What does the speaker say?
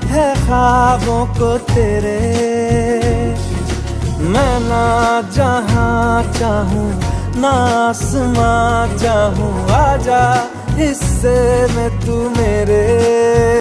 है ख्वाबों को तेरे। मैं ना जहाँ चाहूँ ना आसमां चाहूँ, आजा हिस्से में तू मेरे।